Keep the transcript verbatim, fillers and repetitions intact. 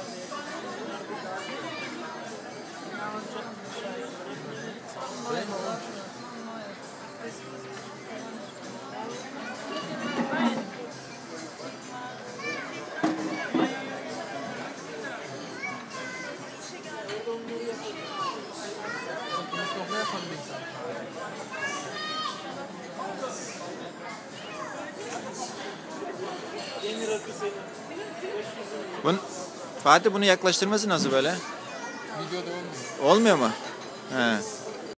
Bun, Fatih bunu yaklaştırması nasıl böyle? Videoda olmuyor. Olmuyor mu? He.